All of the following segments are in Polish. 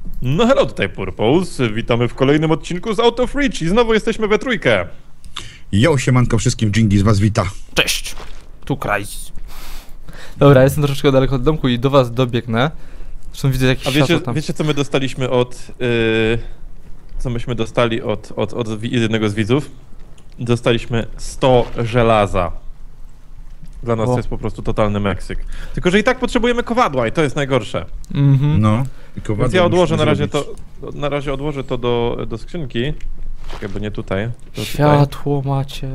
No hello, tutaj Purpose. Witamy w kolejnym odcinku z Out of Reach i znowu jesteśmy we trójkę. Jo, siemanko wszystkim, Dżingi z was wita. Cześć! Tu Krajs. Dobra, jestem troszeczkę daleko od domku i do was dobiegnę. Zresztą widzę jakieś A światło tam. wiecie co my dostaliśmy od... co myśmy dostali od jednego z widzów? Dostaliśmy 100 żelaza. Dla nas to jest po prostu totalny Meksyk. Tylko, że i tak potrzebujemy kowadła i to jest najgorsze. No. Więc ja odłożę na razie odłożę to do skrzynki. Czekaj, bo nie tutaj. Światło macie.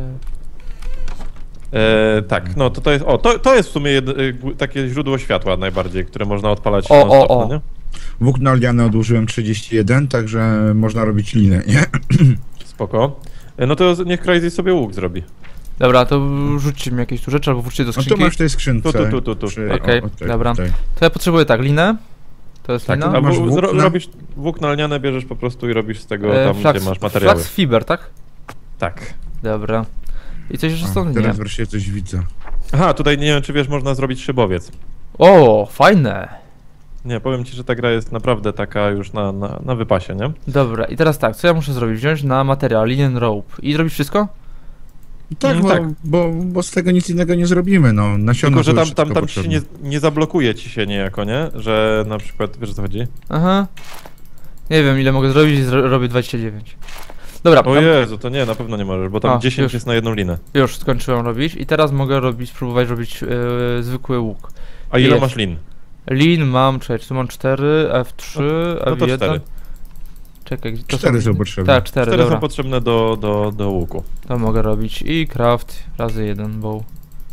Tak, no to jest. To jest w sumie takie źródło światła najbardziej, które można odpalać O. nie? Włókna liane odłożyłem 31, także można robić linę, nie? Spoko. No to niech Crazy sobie łuk zrobi. Dobra, to rzućcie mi jakieś tu rzeczy albo wróćcie do No skrzynki. to masz w tej skrzynce. Tu. Okej, dobra. Tutaj. To ja potrzebuję tak, linę. To jest Tak, lina. albo masz włókna? robisz włókna lniane, bierzesz po prostu i robisz z tego tam, gdzie masz materiały. Flax fiber, tak? Tak. Dobra. I coś jeszcze stąd nie. Teraz wreszcie coś widzę. Aha, tutaj nie wiem, czy wiesz, można zrobić szybowiec. O, fajne. Nie, powiem ci, że ta gra jest naprawdę taka już na wypasie, nie? Dobra, i teraz tak, co ja muszę zrobić? Wziąć na materiał linen rope i zrobić wszystko? Tak, tak. Bo z tego nic innego nie zrobimy, no. Nasiona Tylko, że to już tam wszystko ci się potrzebne. nie zablokuje ci się niejako, nie? Że na przykład, wiesz o co chodzi? Aha. Nie wiem ile mogę zrobić i robię 29. Dobra, O Jezu, to nie, na pewno nie możesz, bo tam 10 już. jest na jedną linę. Już skończyłem robić i teraz mogę spróbować robić zwykły łuk. A ile Jest. masz lin? Lin mam, czekaj, tu mam 4, F3, No to F1. 4. Czekaj, to 4 są potrzebne. Tak, 4, 4 dobra. są potrzebne do łuku. To mogę robić i craft razy 1 bow.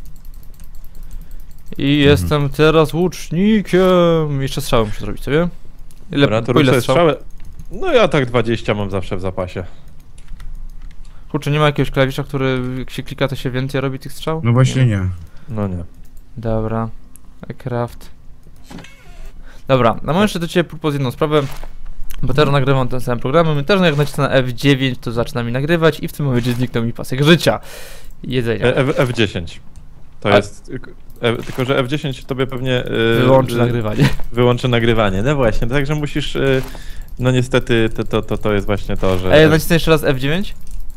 I jestem teraz łucznikiem. Jeszcze strzałę muszę zrobić sobie. Dobra, to po ile ruszę strzał? strzałę. No ja tak 20 mam zawsze w zapasie. Kurczę, nie ma jakiegoś klawisza, który jak się klika to się więcej robi tych strzał? No właśnie ma. nie. No nie. Dobra, craft. Dobra, no mam jeszcze do ciebie propos jedną sprawę. Bo teraz nagrywam ten sam program, też jak nacisnę na F9 to zaczyna mi nagrywać i w tym momencie zniknął mi pasek życia i jedzenia. F10. To jest... tylko, że F10 tobie pewnie... Wyłączy nagrywanie. Wyłączy nagrywanie, no właśnie, także musisz... no niestety to jest właśnie to, że... Ej, nacisnę jeszcze raz F9?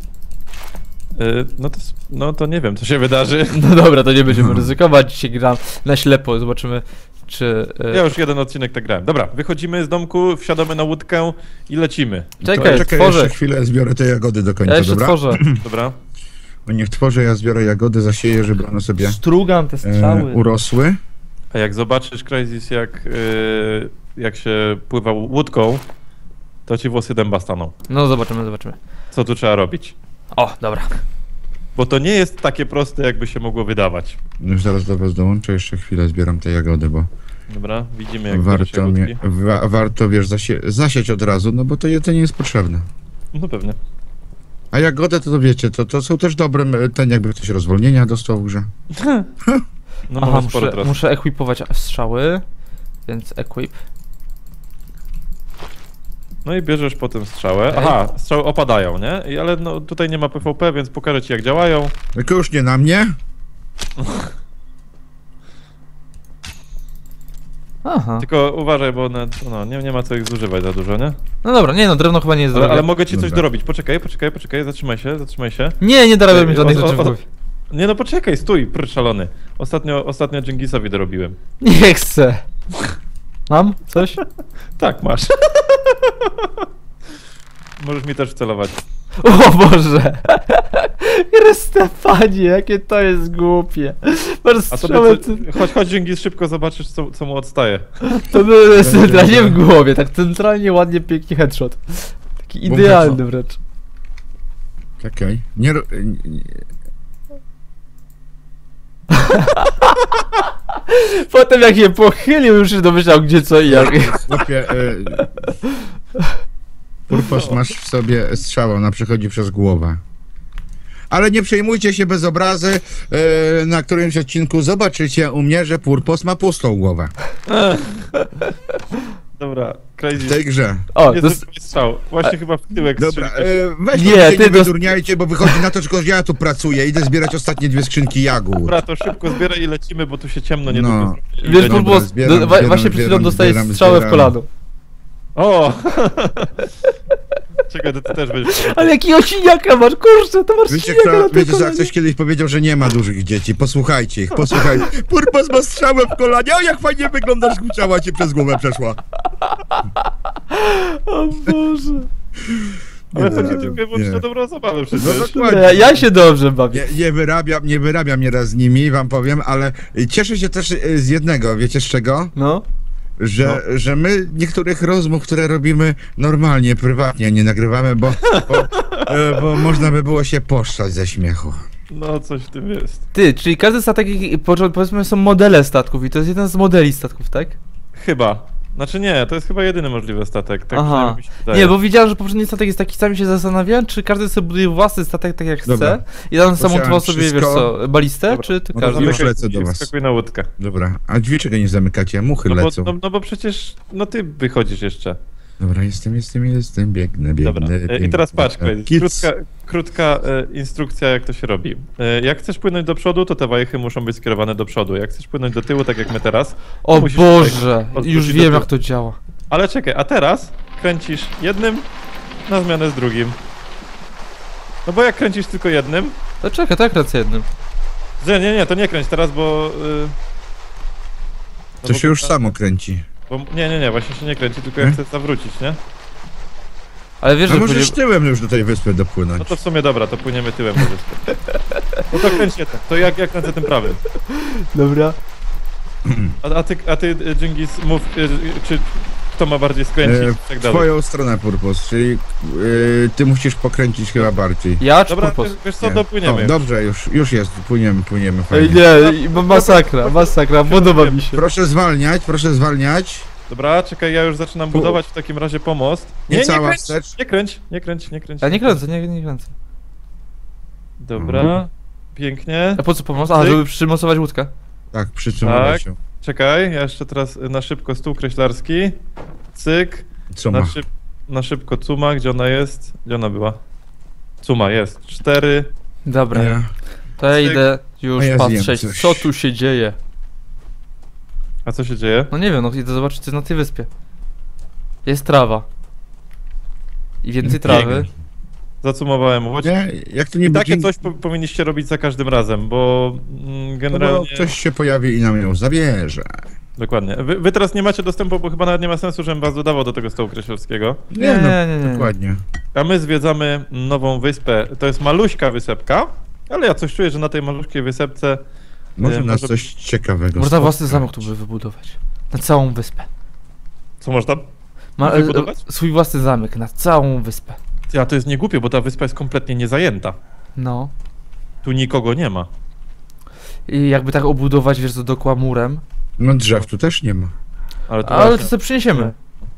No to nie wiem, co się wydarzy. No dobra, to nie będziemy ryzykować, dzisiaj gram na ślepo, zobaczymy czy... Ja już jeden odcinek tak grałem. Dobra, wychodzimy z domku, wsiadamy na łódkę i lecimy. Czekaj, Czekaj, tworzę. jeszcze chwilę, zbiorę te jagody do końca, Ja jeszcze dobra? tworzę. Dobra? Bo niech tworzę, ja zbiorę jagody, zasieję, żeby one sobie Strugam te strzały. urosły. A jak zobaczysz, Crazy, jak się pływa łódką, to ci włosy dęba staną. No zobaczymy. Co tu trzeba robić? O, dobra. Bo to nie jest takie proste, jakby się mogło wydawać. Już zaraz do was dołączę, jeszcze chwilę zbieram te jagody, bo Dobra, widzimy jak zbiera się łódki. warto, wiesz, zasieć od razu, no bo to jedzenie jest potrzebne. No pewnie. A jagody to wiecie, to są też dobre, ten jakby ktoś rozwolnienia dostał w grze. No Aha, mamy sporo teraz. muszę ekwipować strzały, więc equip. No i bierzesz potem strzałę. Aha, strzały opadają, nie? Ale no, tutaj nie ma PvP, więc pokażę ci jak działają. Tylko już nie na mnie. Aha. Tylko uważaj, bo one, nie ma co ich zużywać za dużo, nie? No dobra, nie no, drewno chyba nie jest drogie. Ale mogę ci coś Dobra. dorobić. Poczekaj, zatrzymaj się. Nie dorobię mi żadnych rzeczy w głowie. Nie no poczekaj, stój, szalony. Ostatnio Dżingisowi dorobiłem. Nie chcę. Mam coś? Tak, masz. Możesz mi też wcelować. O Boże! Stefanie, jakie to jest głupie. Masz A strzałę, sobie, chodź Dżingis, szybko zobaczysz co mu odstaje. to było centralnie w głowie, tak centralnie, ładnie, pięknie headshot. Taki idealny wręcz. Okej. Potem jak się pochylił, już się domyślał gdzie co i jak. Chłopie, Purpos, masz w sobie strzała, ona przechodzi przez głowę. Ale nie przejmujcie się bez obrazy, na którymś odcinku zobaczycie u mnie, że Purpos ma pustą głowę. Dobra, Crazy. W tej grze. O, Nie to zrobił strzał. Właśnie chyba w tyłek Dobra, strzeliłeś. weź Nie, nie, ty nie wydurniajcie, bo wychodzi na to, że ja tu pracuję, idę zbierać ostatnie 2 skrzynki jagód. Dobra, to szybko zbieraj i lecimy, bo tu się ciemno nie No. długo. Wiesz, Dobra, Purpos, zbieram, właśnie przed chwilą zbieram, dostajesz zbieram, strzałę w zbieram. kolano. O! Czekaj, to ty też będziesz... Ale jakiego siniaka masz, kurczę, to masz Wiecie, siniaka na kto, tym wiecie co, kolanie. ktoś kiedyś powiedział, że nie ma dużych dzieci. Posłuchajcie ich, posłuchajcie. Purpos ma strzałę w kolanie, o jak fajnie wyglądasz, strzała ci przez głowę przeszła. O Boże. Ale Nie, to nie, ci dziękuję, bo nie. to dobrą zabawę No przecież. dokładnie. Ja się dobrze bawię. Nie wyrabiam nieraz z nimi, wam powiem, ale cieszę się też z jednego, wiecie z czego? No. Że my niektórych rozmów, które robimy normalnie, prywatnie, nie nagrywamy, bo można by było się poszczać ze śmiechu. No, coś w tym jest. Ty, czyli każdy statek, powiedzmy, są modele statków i to jest jeden z modeli statków, tak? Chyba. Znaczy nie, to jest chyba jedyny możliwy statek. Tak Aha. przynajmniej mi się wydaje. Nie, bo widziałem, że poprzedni statek jest taki, sami się zastanawiałem, czy każdy sobie buduje własny statek tak jak chce Dobra. i tam sam montował Posiadam sobie, wiesz wszystko. co, balistę, Dobra. czy ty No każdy to ma? zamykaj. lecę do was. Wskakuj na łódkę. Dobra, a drzwi czego nie zamykacie? Muchy No lecą. bo, no bo przecież, no ty wychodzisz jeszcze. Dobra, jestem, biegnę. Dobra. I teraz patrz, Klej, Kids. krótka instrukcja, jak to się robi. Jak chcesz płynąć do przodu, to te wajchy muszą być skierowane do przodu. Jak chcesz płynąć do tyłu, tak jak my teraz, O musisz Boże, tutaj odwrócić już do wiem tyłu. jak to działa. Ale czekaj, a teraz kręcisz jednym na zmianę z drugim. No bo jak kręcisz tylko jednym... To czekaj, tak rację jednym. Nie, to nie kręć teraz, bo... no To bo się już ta- samo kręci. Bo, nie, właśnie się nie kręci, tylko ja chcę zawrócić, nie? Ale wiesz, No że możesz będzie... tyłem już do tej wyspy No dopłynąć. to w sumie dobra, to płyniemy tyłem do wyspy. No to kręć jeden, to jak kręcę tym prawym. Dobra. A ty Dżingis, mów, czy kto ma bardziej skręcić i tak W dalej. twoją stronę, Purpos, czyli ty musisz pokręcić chyba bardziej. Ja czy Dobra, Purpos? wiesz co, Nie. dopłyniemy. O, dobrze, już jest, płyniemy Ej, fajnie. nie, masakra, podoba mi się. Proszę zwalniać. Dobra, czekaj, ja już zaczynam budować w takim razie pomost. Nie cała kręć, wstecz. nie kręć. Ja nie kręcę, nie kręcę. Dobra, pięknie. A po co pomoc? A, Cyk. żeby przymocować łódkę. Tak, przytrzymamy Tak. się. Czekaj, ja jeszcze teraz na szybko stół kreślarski. Cyk. Co ma? Na szybko cuma, gdzie ona jest? Gdzie ona była? Cuma jest. 4. Dobra, Ja. to ja Cyk. idę już A ja zjem patrzeć, coś. co tu się dzieje. A co się dzieje? No nie wiem, no idę zobaczyć, co jest na tej wyspie. Jest trawa. I więcej trawy. Zacumowałem łódź. Nie, jak to nie I takie będzie- coś powinniście robić za każdym razem, bo No bo generalnie... ktoś się pojawi i nam ją zabierze. Dokładnie. Wy teraz nie macie dostępu, bo chyba nawet nie ma sensu, żebym was dodawał do tego stołu kreślarskiego. Nie. Dokładnie. A my zwiedzamy nową wyspę. To jest maluśka wysepka, ale ja coś czuję, że na tej maluśkiej wysepce... Może nas może- coś ciekawego Można spotkać. własny zamek tu by wybudować. Na całą wyspę. Co można? Ma, Wybudować? swój własny zamek na całą wyspę. Ja, to jest niegłupie, bo ta wyspa jest kompletnie niezajęta. No. Tu nikogo nie ma. I jakby tak obudować, wiesz, to dookoła murem. No drzew tu też nie ma. Ale to, Ale to właśnie... sobie przyniesiemy.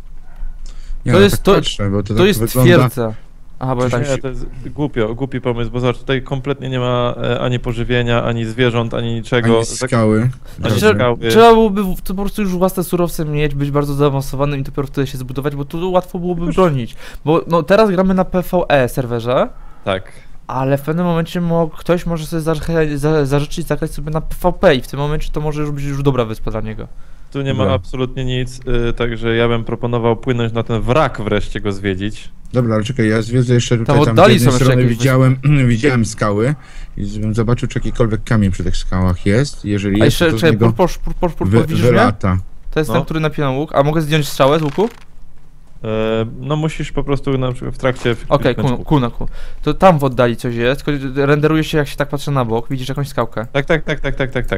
Ja To na jest- tak to- patrzę, bo to To tak jest wygląda. twierdza. Aha, bo ja tak... Nie, to jest głupi pomysł, bo zobacz, tutaj kompletnie nie ma ani pożywienia, ani zwierząt, ani niczego. Ani skały. Ani Dobrze. skały. Trzeba byłoby to po prostu już własne surowce mieć, być bardzo zaawansowanym i dopiero wtedy się zbudować, bo tu łatwo byłoby bronić. Bo no teraz gramy na PvE serwerze, Tak. ale w pewnym momencie ktoś może sobie zażyczyć zagrać sobie na PvP i w tym momencie to może już być już dobra wyspa dla niego. Tu nie ma Dobra. absolutnie nic, także ja bym proponował płynąć na ten wrak, wreszcie go zwiedzić. Dobra, ale czekaj, ja zwiedzę jeszcze tutaj, Tam tam z oddali jednej są jeszcze strony jakieś widziałem skały i żebym zobaczył, czy jakikolwiek kamień przy tych skałach jest. Jeżeli A jest, jeszcze, to z czekaj, niego purpos, widzisz mnie? wylata. To jest No. ten, który napinał łuk, a mogę zdjąć strzałę z łuku? No musisz po prostu na przykład w trakcie... Okej, kliknąć- cool. To tam w oddali coś jest, tylko renderuje się jak się tak patrzy na bok, widzisz jakąś skałkę. Tak.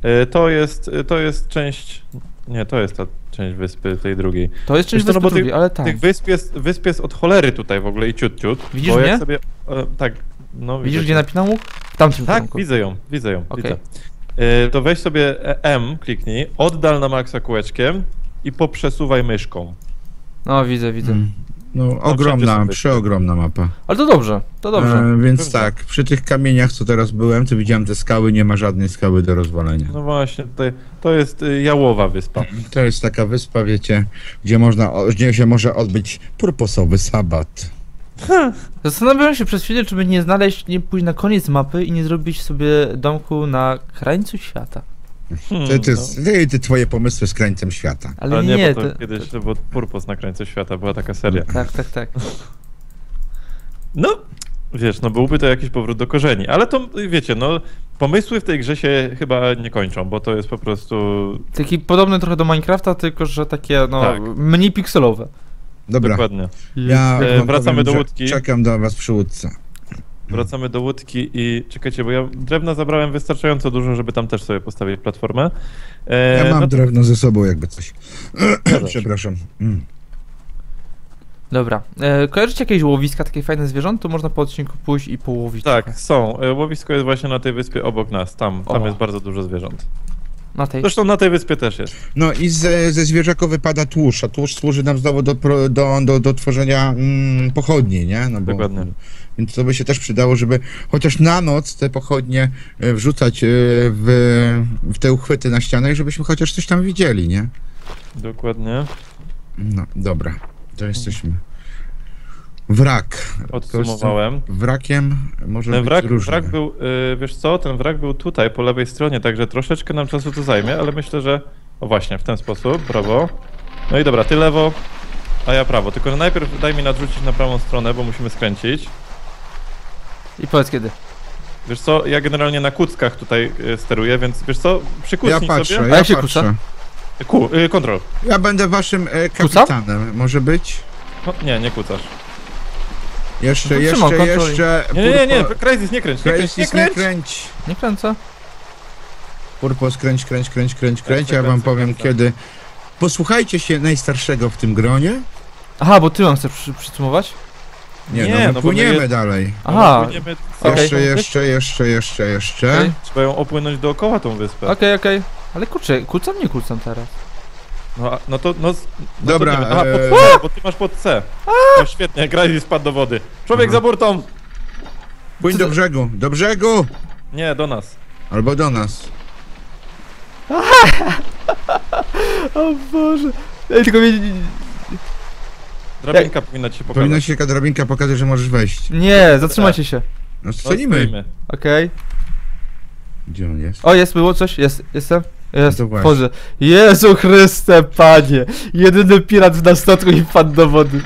To jest część... Nie, to jest ta część wyspy, tej drugiej. To jest część Wiesz co, no wyspy bo drugiej, ale tam. Tych wysp jest od cholery tutaj w ogóle i ciut. Widzisz bo jak mnie? sobie... tak, no Widzisz widzę gdzie cię. napinał łuk? W tamtym Tak, kierunku. widzę ją. Okej. Widzę. To weź sobie M, kliknij, oddal na maksa kółeczkiem i poprzesuwaj myszką. No widzę. No, wszędzie ogromna, są przeogromna mapa. Ale to dobrze. Więc Dobrze. tak, przy tych kamieniach, co teraz byłem, to widziałem te skały, nie ma żadnej skały do rozwalenia. No właśnie, tutaj, to jest jałowa wyspa. To jest taka wyspa, wiecie, gdzie się może odbyć purposowy sabat. Zastanawiałem się przez chwilę, czy by nie znaleźć, nie pójść na koniec mapy i nie zrobić sobie domku na krańcu świata. Ty twoje pomysły z krańcem świata. Ale nie, nie, bo to kiedyś to było Purpos na krańcu świata, była taka seria. Tak. No, wiesz, no byłby to jakiś powrót do korzeni, ale to, wiecie, no, pomysły w tej grze się chyba nie kończą, bo to jest po prostu... Taki podobny trochę do Minecrafta, tylko że takie, no, Tak. mniej pikselowe. Dobra, Dokładnie. ja wam wracamy powiem, do że łódki. Czekam do was przy łódce. Wracamy do łódki i czekajcie, bo ja drewna zabrałem wystarczająco dużo, żeby tam też sobie postawić platformę. Ja mam no, drewno ze sobą, jakby coś. Przepraszam. Dobra. Kojarzycie jakieś łowiska, takie fajne zwierząt? Tu można po odcinku pójść i połowić. trochę. tak, są. Łowisko jest właśnie na tej wyspie obok nas, tam O. jest bardzo dużo zwierząt. Na tej. Zresztą na tej wyspie też jest. No i ze zwierzaku wypada tłuszcz, a tłuszcz służy nam znowu do tworzenia pochodni, nie? No bo, Dokładnie. Więc to by się też przydało, żeby chociaż na noc te pochodnie wrzucać w te uchwyty na ścianę i żebyśmy chociaż coś tam widzieli, nie? Dokładnie. No, dobra, to jesteśmy. Wrak. Odsumowałem. Wrakiem może Ten być różnie. wrak był, wiesz co, ten wrak był tutaj, po lewej stronie, także troszeczkę nam czasu to zajmie, ale myślę, że... O właśnie, w ten sposób, brawo. No i dobra, ty lewo, a ja prawo. Tylko najpierw daj mi nadrzucić na prawą stronę, bo musimy skręcić. I powiedz kiedy. Wiesz co, ja generalnie na kuckach tutaj steruję, więc wiesz co, przykucnij Ja patrzę, sobie. A jak się patrzę. Kontrol. Ja będę waszym Kucam? kapitanem, może być? No, nie kucasz. Jeszcze, No to trzymam kontrol. jeszcze... Nie, Crysis, nie kręć, nie kręć, nie Crysis, nie kręć! kręć. Nie kręcę? Purpos, kręć. Kręcę, Ja wam powiem kręcę. kiedy. Posłuchajcie się najstarszego w tym gronie. Aha, bo ty mam chcesz przycumować? Nie, Nie, no my no bo płyniemy my dalej. Aha, Płyniemy okej. Jeszcze. Okej. Trzeba ją opłynąć dookoła tą wyspę. Okej. Ale kurczę, nie kłócam teraz. No to... Dobra, to nie wiem. Aha, pod C, bo ty masz pod C. No świetnie, Crysis spadł do wody. Człowiek Aha. za burtą! Płyń do brzegu, do brzegu! Nie, do nas. Albo do nas. O Boże. Ej, tylko mnie... Drabinka powinna ci się pokazać. Powinna się jaka drabinka pokazać, że możesz wejść. Nie, zatrzymajcie się. No No, stoimy. stoimy. Okej. Gdzie on jest? O, było coś? Jestem? Jest, No to właśnie. wchodzę. Jezu Chryste, panie! Jedyny pirat na statku i wpadł do wody.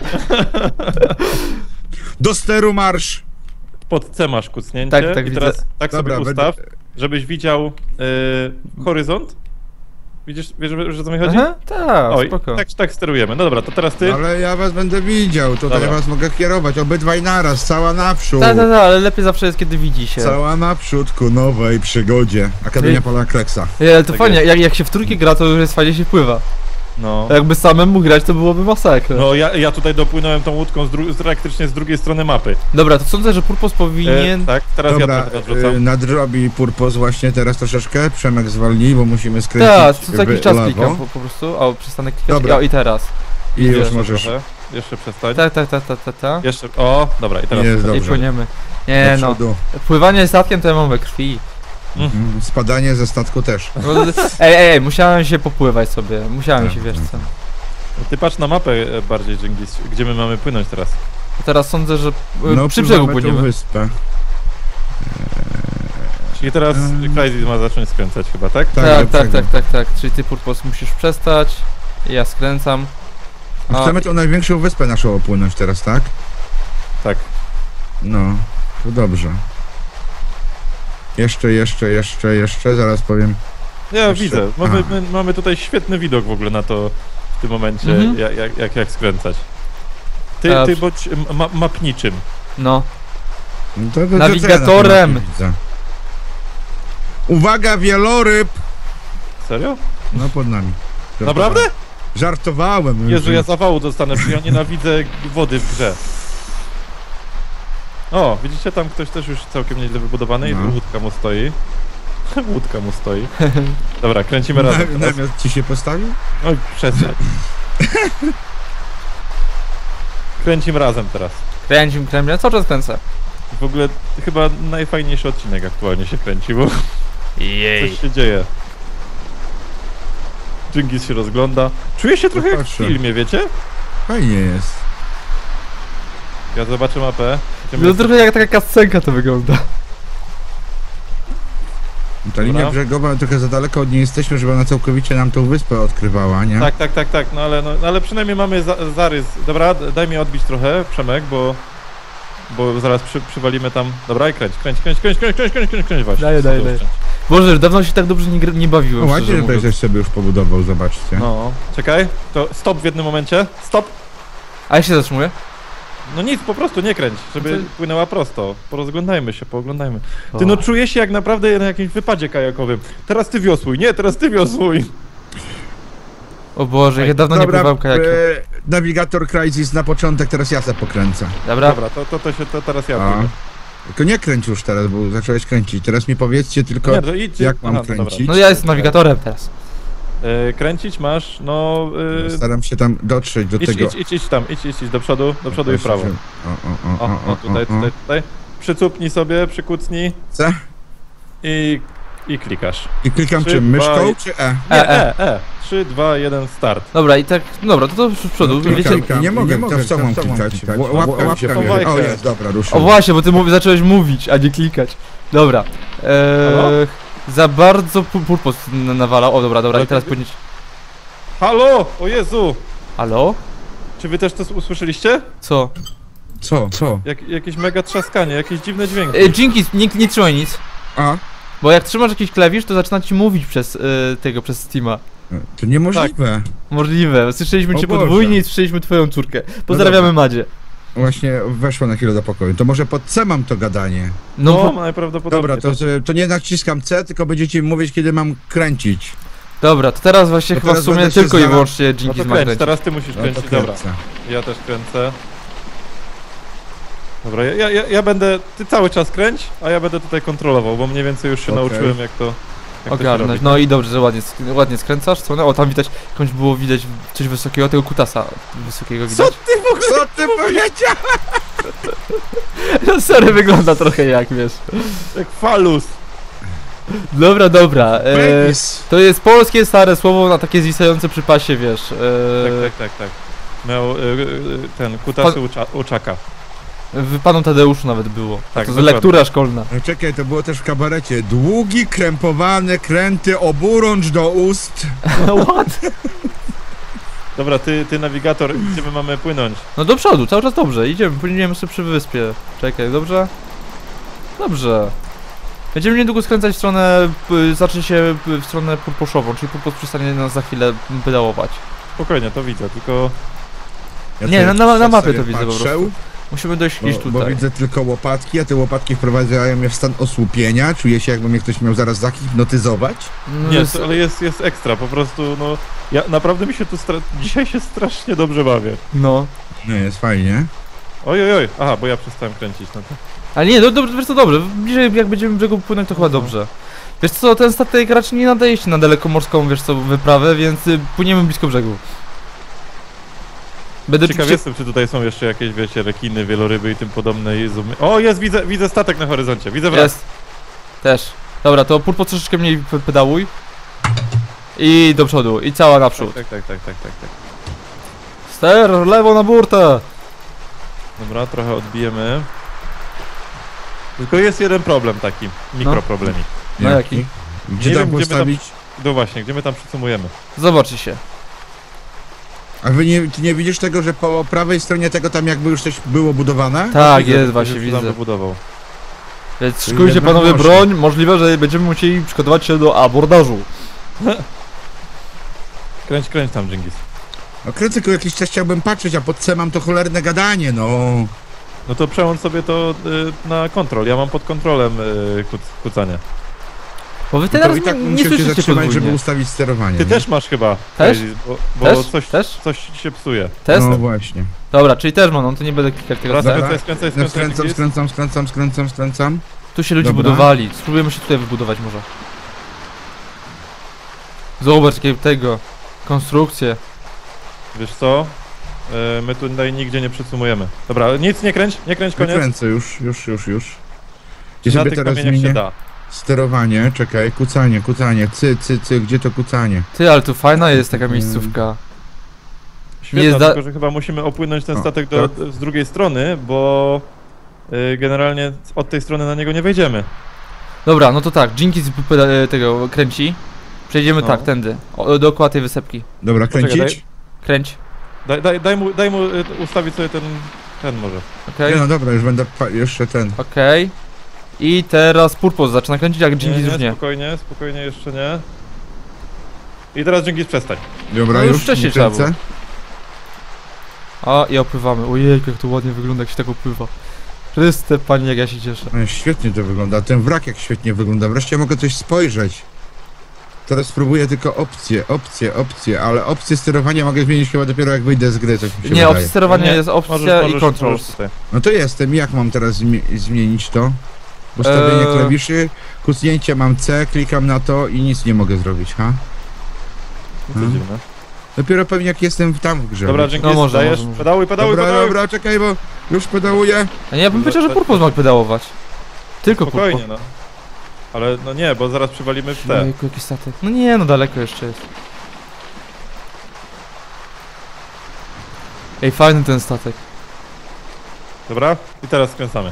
Do steru marsz! Pod C masz kucnięcie. Tak, I widzę. teraz tak Dobra, sobie ustaw, żebyś widział horyzont. Wiesz, o co mi chodzi? Aha, tak, Oj, spoko. tak sterujemy. No dobra, to teraz ty. Ale ja was będę widział, tutaj Dobra. was mogę kierować, obydwaj naraz, cała naprzód. Tak, ale lepiej zawsze jest, kiedy widzi się. Cała naprzód ku nowej przygodzie. Akademia Ej. Pola Kleksa. Ale to Tak fajnie, jak się w trójkę gra, to już jest fajnie się pływa. No. A jakby samemu grać, to byłoby masakra. No ja tutaj dopłynąłem tą łódką praktycznie z drugiej strony mapy. Dobra, to sądzę, że Purpos powinien... Tak, teraz Dobra, ja trochę nadrzucam. nadrobi Purpos właśnie teraz troszeczkę. Przemek zwolni, bo musimy skręcić Tak, co jakiś w czas lewo. klikam po prostu. O, przestanę klikać. Dobra. O, i teraz. I już Jeszcze możesz. trochę. Jeszcze przestań. Tak. Jeszcze. O, dobra, i teraz. Jest I dobrze. płyniemy. Nie Do no, przodu. pływanie statkiem to ja mam we krwi. Spadanie ze statku też. No, ej, musiałem się popływać sobie. Musiałem się, wiesz co. Ty patrz na mapę bardziej, Dżingis, gdzie my mamy płynąć teraz. Teraz sądzę, że No, przy brzegu pływamy tą płyniemy. wyspę. Czyli teraz Crysis ma zacząć skręcać chyba, tak? Tak. Czyli ty Purpos musisz przestać. Ja skręcam. A, Chcemy tą największą wyspę naszą opłynąć teraz, tak? Tak. No, to dobrze. Jeszcze, zaraz powiem. Ja Jeszcze- widzę. Mamy tutaj świetny widok w ogóle na to w tym momencie, Mhm. jak skręcać. A, Ty bądź mapniczym. no. No to Nawigatorem. co ja na tym widzę? Uwaga, wieloryb! Serio? No pod nami. Naprawdę? Żartowałem. Jezu, ja zawału dostanę, przecież ja nienawidzę wody w grze. O, widzicie, tam ktoś też już całkiem nieźle wybudowany i No. łódka mu stoi. Łódka mu stoi. Dobra, kręcimy razem teraz. Namiot ci się postawił? Oj, przestań. Kręcimy razem teraz. Kręcim, ja cały czas kręcę. W ogóle chyba najfajniejszy odcinek aktualnie się kręci, bo coś się dzieje. Dżingis się rozgląda. Czuję się trochę jak w patrzę. filmie, wiecie? Fajnie jest. Ja zobaczę mapę. No trochę jak taka kascenka to wygląda. Ta linia Dobra. brzegowa trochę za daleko od niej jesteśmy, żeby ona całkowicie nam tą wyspę odkrywała, nie? Tak, no ale przynajmniej mamy zarys. Dobra, daj mi odbić trochę, Przemek, bo zaraz przywalimy tam. Dobra, i kręć właśnie. Daję. Boże, dawno się tak dobrze nie bawiłem, No ładnie, szczerze że mówiąc. ktoś sobie już pobudował, zobaczcie. No, czekaj, to stop w jednym momencie, stop! A jak się zatrzymuje? No nic, po prostu nie kręć, żeby No to- płynęła prosto. Porozglądajmy się, pooglądajmy. Ty O. no czuję się jak naprawdę na jakimś wypadzie kajakowym. Teraz ty wiosłuj, nie, teraz ty wiosłuj! O Boże, ja Ej, dawno nie pływałem kajakiem. Navigator Crisis na początek, teraz ja se pokręcę. Dobra. Dobra, to teraz ja A. płynę. Tylko nie kręć już teraz, bo zacząłeś kręcić. Teraz mi powiedzcie tylko, Nie, to idź. jak mam Aha, no dobra. kręcić. No ja jestem nawigatorem teraz. Kręcić masz, no... Staram się tam dotrzeć do tego. idź tam, idź do przodu i w prawo. O, tutaj. Przycupnij sobie, przykucnij C? i klikasz. I klikam 3, czy 2, myszką, czy E? E. 3, 2, 1, start. Dobra, i tak, dobra, to z przodu, wiecie... Klikam. Nie mogę, to w co mam klikać? Łapka mi się Chowaj pojawia. O, się. jest, dobra, O ruszył. właśnie, bo ty zacząłeś mówić, a nie klikać. Dobra. Halo? Za bardzo purpos nawalał. O, dobra, Ale i teraz ty- powinien... Halo! O Jezu! Halo? Czy wy też to usłyszeliście? Co? Co? Jakieś mega trzaskanie, jakieś dziwne dźwięki. Dzięki, nie trzymaj nic. A? Bo jak trzymasz jakiś klawisz, to zaczyna ci mówić przez przez Steama. To niemożliwe. Możliwe. Słyszeliśmy O cię Boże. podwójnie i słyszeliśmy twoją córkę. Pozdrawiamy Madzie. Właśnie weszło na chwilę do pokoju. To może pod C mam to gadanie. No, najprawdopodobniej. Dobra, to nie naciskam C, tylko będziecie mi mówić, kiedy mam kręcić. Dobra, to teraz właśnie To chyba w teraz sumie będę się tylko i znalazł. wyłącznie No dzięki to z kręć, kręcić. teraz ty musisz No to kręcić, dobra. kręcę. Ja też kręcę. Dobra, ja będę... Ty cały czas kręć, a ja będę tutaj kontrolował, bo mniej więcej już się Okej. nauczyłem jak to się Ogarnąć. robi. No i dobrze, że ładnie skręcasz. Co? O, tam widać, jakąś było widać coś wysokiego, tego kutasa wysokiego widać. Co ty w ogóle? Co ty powiedział? No sorry, wygląda trochę jak, wiesz. Jak falus. Dobra. Penis. To jest polskie stare słowo na takie zwisające przy pasie, wiesz. Tak. Miał ten kutasy uczaka. W Panu Tadeuszu nawet było. Tak, To jest dokładnie. lektura szkolna. No czekaj, to było też w kabarecie. Długi, krępowany, kręty, oburącz do ust. What? Dobra, ty nawigator, gdzie my mamy płynąć? No do przodu, cały czas dobrze. Płyniemy sobie przy wyspie. Czekaj, dobrze? Dobrze. Będziemy niedługo skręcać w stronę, zacznie się w stronę purposzową, czyli purpos przestanie nas za chwilę pedałować. Spokojnie, to widzę, tylko... Ja Nie, sobie na mapie sobie to widzę po patrzę, prostu. Musimy dojść gdzieś Bo tutaj. widzę tylko łopatki, a te łopatki wprowadzają mnie w stan osłupienia. Czuję się, jakby mnie ktoś miał zaraz zahipnotyzować. No Nie, jest- ale jest ekstra, po prostu, no... Ja naprawdę mi się tu dzisiaj się strasznie dobrze bawię. No. No jest fajnie. Oj, aha, bo ja przestałem kręcić, no to... Ale nie, dobrze, wiesz co, dobrze. Bliżej jak będziemy brzegu płynąć, to chyba dobrze. Wiesz co, ten statek raczej nie nadaje się na dalekomorską, wiesz co, wyprawę, więc płyniemy blisko brzegu. Będę Ciekaw jestem, czy tutaj są jeszcze jakieś, wiecie, rekiny, wieloryby i tym podobne. Jezu, o, jest, widzę statek na horyzoncie, widzę wrak. Jest. Też. Dobra, to purpo troszeczkę mniej pedałuj. I do przodu, i cała naprzód. Tak. Ster, lewo na burtę! Dobra, trochę odbijemy. Tylko jest jeden problem taki, mikroproblemik. No jaki? Gdzie Nie tam wiem, gdzie my postawić? No właśnie, gdzie my tam przycumujemy? Zobaczy się. A ty nie widzisz tego, że po prawej stronie tego tam jakby już coś było budowane? Tak, Widzę, jest, że właśnie się tam widzę. wybudował. Więc Czyli szykujcie jednak panowie można. broń, możliwe, że będziemy musieli przygotować się do abordażu. Kręć tam, Dżingis. No kręcę, tylko jakiś czas chciałbym patrzeć, a pod C mam to cholerne gadanie, no. No to przełącz sobie to na kontrol, ja mam pod kontrolem kucanie. Bo wy To teraz i tak nie muszę się słyszycie zatrzymać, żeby podwójnie. ustawić sterowanie. Ty nie? też masz chyba. Też? Crazy, Bo Też? coś, Też? coś ci się psuje. Test? No właśnie. Dobra, czyli też mam, no to nie będę klikać tego. Dobra, Dobra. skręcaj, No skręcam. Tu się ludzie Dobra. budowali. Spróbujemy się tutaj wybudować może. Zobacz jakie tego. Konstrukcje. Wiesz co? My tutaj nigdzie nie przycumujemy. Dobra, nic nie kręć, koniec. Kręcę już. Gdzie Na sobie tych teraz kamieniach się zmienię? da. Sterowanie, czekaj, kucanie, cy, gdzie to kucanie? Ty, ale tu fajna jest taka miejscówka. Świetnie, Nie zda- tylko że chyba musimy opłynąć ten O, statek tak. z drugiej strony, bo generalnie od tej strony na niego nie wejdziemy. Dobra, no to tak, Jinkis tego kręci. Przejdziemy No. tak, tędy. Dookoła tej wysepki. Dobra, Poczekaj, kręcić? Kręć. Daj mu ustawić sobie ten może. Okej. Nie no dobra, już będę jeszcze ten. Okej. I teraz Purpos zaczyna kręcić, jak Jinkis już nie. Spokojnie, jeszcze nie. I teraz Jinkis przestań. Dobra, No już już wcześniej nie trzeba kręcę. A, i opływamy. Ojejku, jak to ładnie wygląda, jak się tak opływa. Chryste, Panie, jak ja się cieszę. No, świetnie to wygląda, ten wrak jak świetnie wygląda. Wreszcie mogę coś spojrzeć. Teraz spróbuję tylko opcje, ale opcje sterowania mogę zmienić chyba dopiero jak wyjdę z gry, coś mi się Nie, wydaje. opcja sterowania jest opcja i controls. tutaj. No to jestem, jak mam teraz zmienić to? Ustawienie klawiszy, kucnięcie mam C, klikam na to i nic nie mogę zrobić, ha? Co dziwne. Dopiero pewnie jak jestem tam w grze. Dobra, Jinkis, No może, dajesz? może. Pedałuj. Dobra, czekaj, bo już pedałuję. A nie, ja bym powiedział, że Purpos ma pedałować. Tylko Purpos. Spokojnie, no. Ale no nie, bo zaraz przywalimy w te. Ojejku, jaki statek. No nie, no daleko jeszcze jest. Ej, fajny ten statek. Dobra? I teraz skręcamy.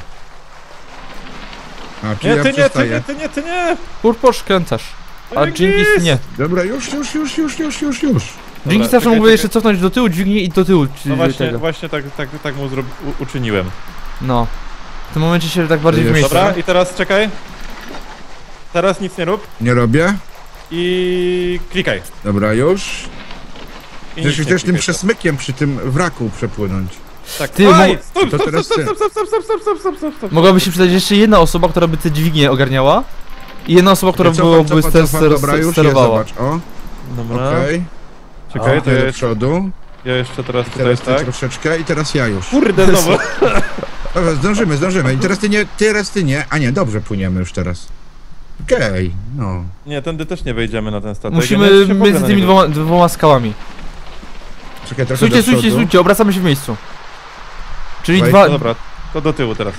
A, czy Nie, ja ty przestaję? nie! Purpos kręcasz, a Jinkis nie. Dobra, już. Jinkis zawsze mógłby jeszcze cofnąć do tyłu, dźwignię i do tyłu No tego. właśnie tak mu uczyniłem. No. W tym momencie się tak bardziej Dobra, w miejscu. Dobra, i teraz czekaj. Teraz nic nie rób Nie robię? i klikaj. Dobra, już. I nic Chcesz nie też tym klikaj. przesmykiem przy tym wraku przepłynąć. Tak. Ty, Aj, mo- stop, To stop, teraz stop, ty. stop, stop, stop, stop, stop, stop, stop, stop. Mogłaby się przydać jeszcze jedna osoba, która by te dźwignie ogarniała. I jedna osoba, która Cofam, byłaby dobra, już je, sterowała. zobacz, o. Dobra. Okej. Czekaj, to Ja ja, do przodu. ja jeszcze teraz tutaj Teraz ty tak. troszeczkę i teraz ja już. Kurde, znowu. Dobra, zdążymy. I teraz ty nie. A nie, dobrze płyniemy już teraz. Okej, no. Nie, tędy też nie wejdziemy na ten statek. Ja Musimy nawet się w ogóle między na tymi niego- dwoma skałami. Czekaj, trochę do przodu. Stójcie, obracamy się w miejscu. Czyli Wejdź, dwa... No dobra, to do tyłu teraz.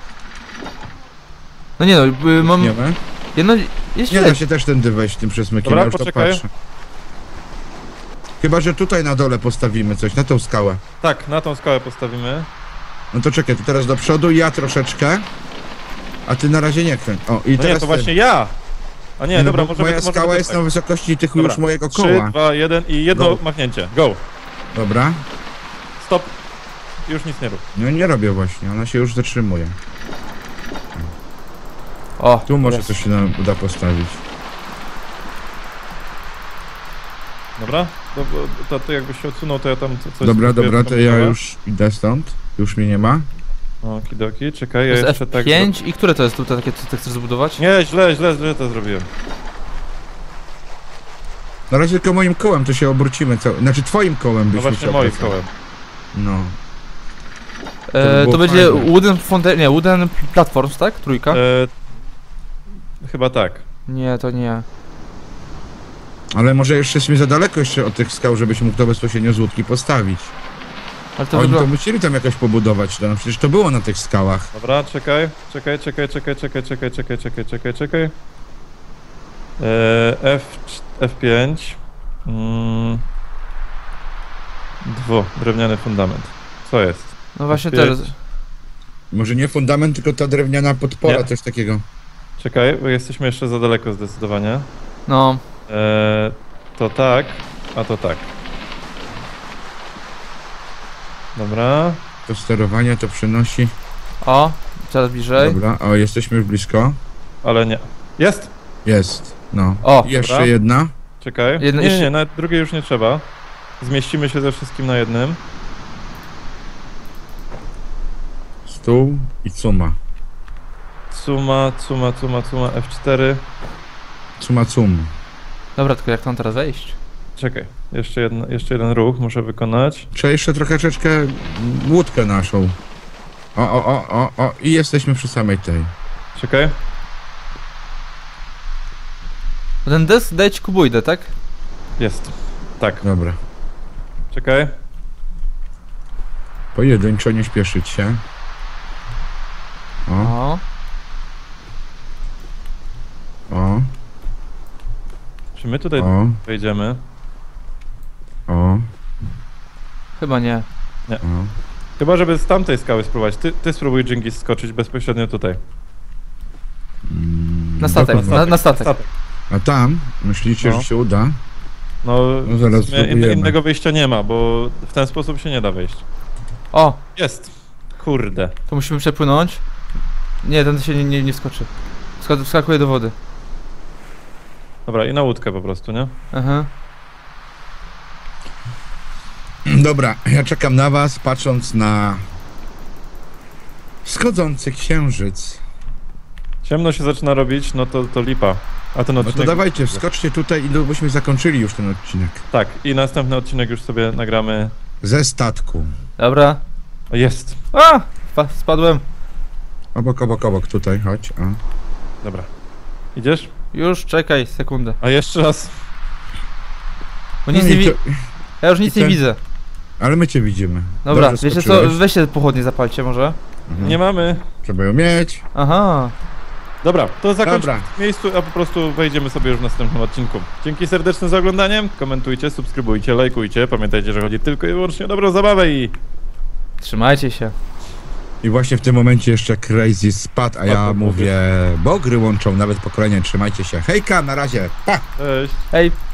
No nie no, mam... Nie ma? Jedno... Jest Nie źle. da się też tędy wejść tym przesmykiem, Dobra, ja już poczekaj. to patrzę. Chyba, że tutaj na dole postawimy coś, na tą skałę. Tak, na tą skałę postawimy. No to czekaj, to teraz do przodu, ja troszeczkę. A ty na razie nie kręć. O, i No teraz nie, to właśnie ja! A nie, dobra, bo możemy... moja możemy skała też jest tak. na wysokości tych Dobra. już mojego 3, koła. 2, 1 i jedno Go. machnięcie. Go! Dobra. Stop! Już nic nie rób. No nie robię właśnie, ona się już zatrzymuje. O, Tu może jest. coś się nam uda postawić. Dobra? To jakbyś się odsunął, to ja tam coś... Dobra, spróbuję to tam ja działa. już idę stąd. Już mnie nie ma. Okidoki, czekaj, To ja jest jeszcze tak... F5 i które to jest tutaj takie, co ty chcesz zbudować? Nie, źle to zrobiłem. Na razie tylko moim kołem to się obrócimy. Znaczy twoim kołem No byśmy właśnie się moim obracali. kołem. No. To było będzie fajne. Wooden Platforms, tak? Trójka? Chyba tak. Nie, to nie. Ale może jeszcze jesteśmy za daleko jeszcze od tych skał, żebyś mógł to bezpośrednio z łódki postawić. Ale to Oni to wygląda... musieli tam jakoś pobudować, no przecież to było na tych skałach. Dobra, czekaj. F5. Drewniany fundament. Co jest? No właśnie F5. teraz... Może nie fundament, tylko ta drewniana podpora, Nie. coś takiego. Czekaj, bo jesteśmy jeszcze za daleko zdecydowanie. No. To tak, a to tak. Dobra. To sterowanie to przynosi. O, coraz bliżej. Dobra, o jesteśmy już blisko. Ale nie. Jest! Jest, no. O, Jeszcze dobra. jedna. Czekaj. Jedno- Nie, jeszcze- nawet drugiej już nie trzeba. Zmieścimy się ze wszystkim na jednym. Stół i cuma. Cuma, F4. Cuma cum. Dobra, tylko jak tam teraz wejść? Czekaj, jeszcze jeden ruch muszę wykonać. Trzeba jeszcze troszeczkę łódkę naszą. O. I jesteśmy przy samej tej. Czekaj. Ten desk daje ci kuboidę, tak? Jest. Tak, Dobra. czekaj. Pojedynczo, nie śpieszyć się. O, O. Czy my tutaj o, wejdziemy? o, Chyba nie. o. Chyba, żeby z tamtej skały spróbować. Ty spróbuj Jinkis skoczyć bezpośrednio tutaj. Mm. Na statek, Dokąd? na statek. A tam? Myślicie, No. że się uda? No, No zaraz w sumie spróbujemy. innego wyjścia nie ma, bo w ten sposób się nie da wejść. O, Jest. Kurde. to musimy przepłynąć. Nie, ten się nie wskoczy. Wskakuje do wody. Dobra, i na łódkę po prostu, nie? Aha. Dobra, ja czekam na was, patrząc na wschodzący księżyc. Ciemno się zaczyna robić, no to lipa. A ten No odcinek... to dawajcie, wskoczcie tutaj i byśmy zakończyli już ten odcinek. Tak, i następny odcinek już sobie nagramy... Ze statku. Dobra. O, jest. A! Spadłem. Obok, tutaj, chodź. O. Dobra. Idziesz? Już, czekaj, sekundę. A jeszcze raz. Bo nic No nie i widzę. to- Ja już nic i nie ten- widzę. Ale my cię widzimy. Dobra, Dobrze wiecie co, skoczyłeś. weźcie pochodnie zapalcie może. Mhm. Nie mamy. Trzeba ją mieć. Aha. Dobra, to zakończmy Dobra. w miejscu, a po prostu wejdziemy sobie już w następnym odcinku. Dzięki serdeczne za oglądanie. Komentujcie, subskrybujcie, lajkujcie. Pamiętajcie, że chodzi tylko i wyłącznie o dobrą zabawę i... Trzymajcie się. I właśnie w tym momencie jeszcze Crazy spadł, a ja Spadł, mówię, bo gry łączą nawet pokolenie, trzymajcie się. Hejka, na razie, pa! Cześć. Hej.